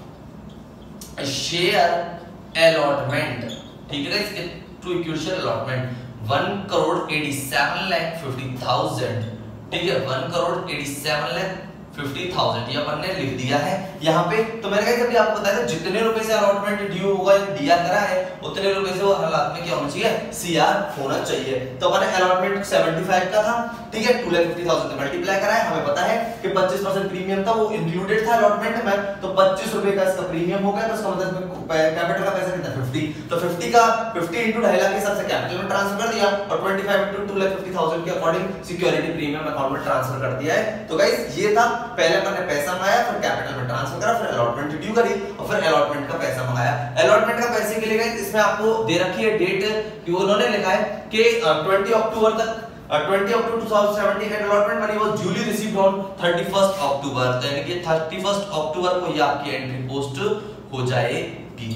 share allotment, ठीक है guys, to equity share allotment one crore eighty seven lakh fifty thousand, ठीक है, one crore eighty seven lakh fifty thousand ये अपन ने लिख दिया है यहाँ पे। तो मैंने कहा अभी आपको बताया था जितने रुपए से अलॉटमेंट ड्यू होगा डीआर करा है उतने रुपए से वो हालात में क्या होना चाहिए सीआर होना चाहिए। तो अपन ने अलॉटमेंट सेवेंटी फाइव का था, ठीक है, टू लाख फिफ्टी थाउजेंड से मल्टीप्लाई करा है। हमें पता है कि पच्चीस परसेंट प्रीमियम था वो इंक्लूडेड था अलॉटमेंट में, तो पच्चीस रुपए का इसका प्रीमियम हो गया। तो इसका मतलब कैपिटल का पैसा कितना फिफ्टी, तो फिफ्टी का फिफ्टी इनटू ढाई लाख के हिसाब से कैपिटल में ट्रांसफर कर दिया और twenty five into two lakh fifty thousand के अकॉर्डिंग सिक्योरिटी प्रीमियम अकाउंट में ट्रांसफर कर दिया है। तो गाइस ये था, पहले अपन ने पैसा मंगाया, फिर कैपिटल में ट्रांसफर करा, फिर अलॉटमेंट ड्यू करी और फिर अलॉटमेंट का पैसा मंगाया। अलॉटमेंट का पैसे के लिए गाइस इसमें आपको दे रखी है डेट कि उन्होंने लिखा है कि ट्वेंटी अक्टूबर तक twenty October two thousand seventeen and allotment money was duly received on thirty first October, तो यानी कि थर्टी फर्स्ट अक्टूबर को ये आपकी एंट्री पोस्ट हो जाएगी,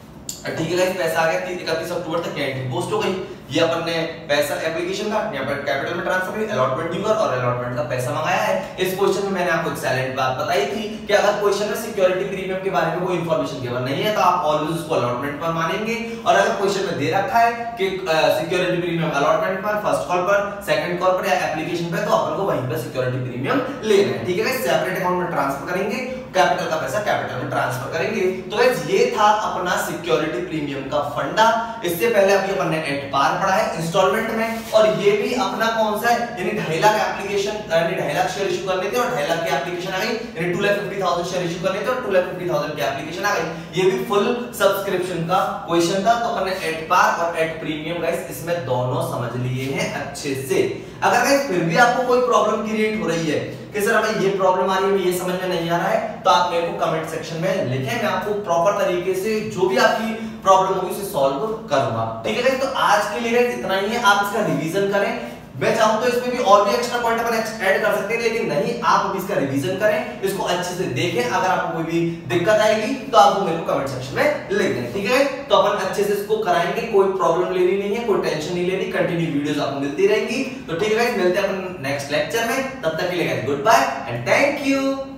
ठीक है गाइस। पैसा आ गया इकतीस अक्टूबर तक एंट्री पोस्ट हो गई। ये अपन ने पैसा एप्लीकेशन का यहाँ पर कैपिटल में ट्रांसफर किया, अलॉटमेंट ड्यू और अलॉटमेंट का पैसा मंगाया है। इस क्वेश्चन में मैंने आपको एक सैलेंट बात बताई थी कि अगर क्वेश्चन में सिक्योरिटी प्रीमियम के बारे में कोई इंफॉर्मेशन गिवन नहीं है तो आप ऑलवेज उसको अलॉटमेंट पर मानेंगे, और अगर क्वेश्चन में दे रखा है कि सिक्योरिटी प्रीमियम अलॉटमेंट पर, फर्स्ट कॉल पर, सेकंड कॉल पर या एप्लीकेशन पे, तो अपन को वहीं पर सिक्योरिटी प्रीमियम लेना है, ठीक है गाइस। सेपरेट अकाउंट में ट्रांसफर करेंगे, कैपिटल का पैसा कैपिटल में ट्रांसफर करेंगे। तो गाइस ये था अपना सिक्योरिटी प्रीमियम का फंडा। इससे पहले अभी अपन ने एट पार पढ़ा है इंस्टॉलमेंट में, और ये भी अपना कौन सा है, यानी ढाई लाख एप्लीकेशन यानी ढाई लाख शेयर इशू करने थे और ढाई लाख की एप्लीकेशन आ गई, यानी two lakh fifty thousand share issue करने थे और टू लाख फिफ्टी थाउजेंड की एप्लीकेशन आ गई। ये भी फुल सब्सक्रिप्शन का क्वेश्चन था। तो अपन ने एट पार और एट प्रीमियम गाइस इसमें दोनों समझ लिए हैं अच्छे से। अगर गाइस फिर भी आपको कोई प्रॉब्लम क्रिएट हो रही है कि सर हमें ये प्रॉब्लम आ रही है, ये समझ में नहीं आ रहा है, तो आप मेरे को कमेंट सेक्शन में लिखें, मैं आपको प्रॉपर तरीके से जो भी आपकी प्रॉब्लम होगी उसे सॉल्व करूंगा, ठीक है गाइस। तो आज के लिए गाइस इतना ही है, आप इसका रिवीजन करें। मैं चाहूं तो इसमें भी और भी एक्स्ट्रा पॉइंट अपन ऐड कर सकते हैं, लेकिन नहीं, आप इसका रिवीजन करें, इसको अच्छे से देखें। अगर आपको कोई भी दिक्कत आएगी तो आप वो मेरे को कमेंट सेक्शन में लिख दें, ठीक है। तो अपन अच्छे से इसको कराएंगे, कोई प्रॉब्लम लेनी नहीं है, कोई टेंशन नहीं लेनी, कंटिन्यू वीडियोस आपको मिलती रहेंगी। तो ठीक है गाइस, मिलते हैं अपन नेक्स्ट लेक्चर में, तब तक के लिए guys goodbye and thank you.